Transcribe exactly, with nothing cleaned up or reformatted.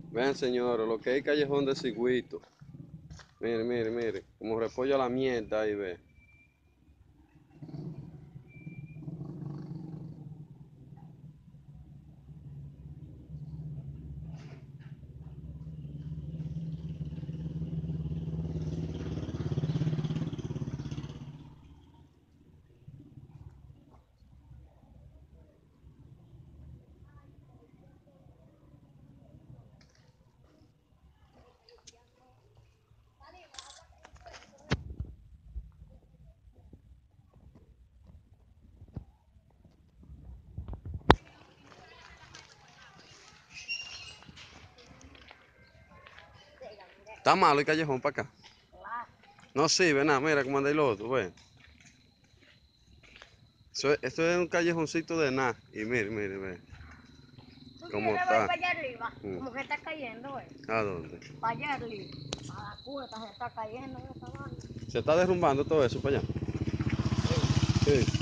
Vean, señores, lo que hay callejón de Cigüito. Mire, mire, mire. Como repollo a la mierda ahí, ve. Está malo el callejón para acá. No sirve nada, mira cómo anda el otro, ve. Eso es- esto es un callejoncito de nada. Y mire, mire, ve. ¿Tú ¿Cómo quieres ver está? para allá arriba? Mm. Como que está cayendo, ¿eh? ¿A dónde? Para allá arriba. A la cuesta se está cayendo esa vaina. Se está derrumbando todo eso para allá. Sí. Sí.